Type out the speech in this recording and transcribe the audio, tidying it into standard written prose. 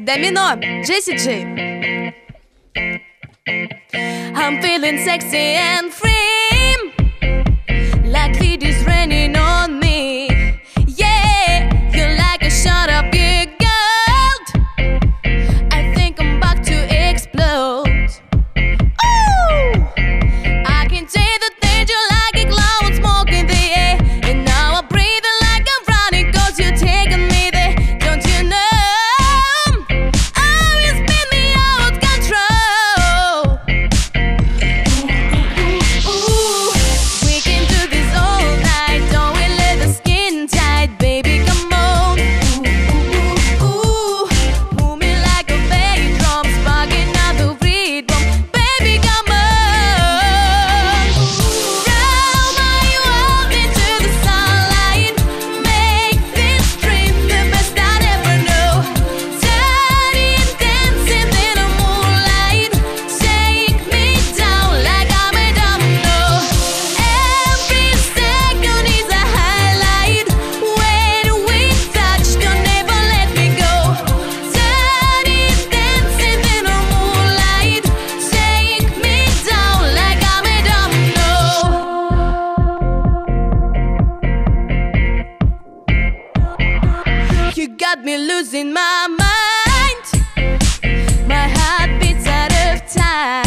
Домино, Джесси Джей. I'm feeling sexy and free, like it is raining on me. Yeah, you're like a shot up big girl. I think I'm about to explode. Ooh, I can taste the danger like a cloud smoke in the air, and now I'm breathing like I'm running 'cause you're taking me there. Don't you know? You got me losing my mind. My heart beats out of time.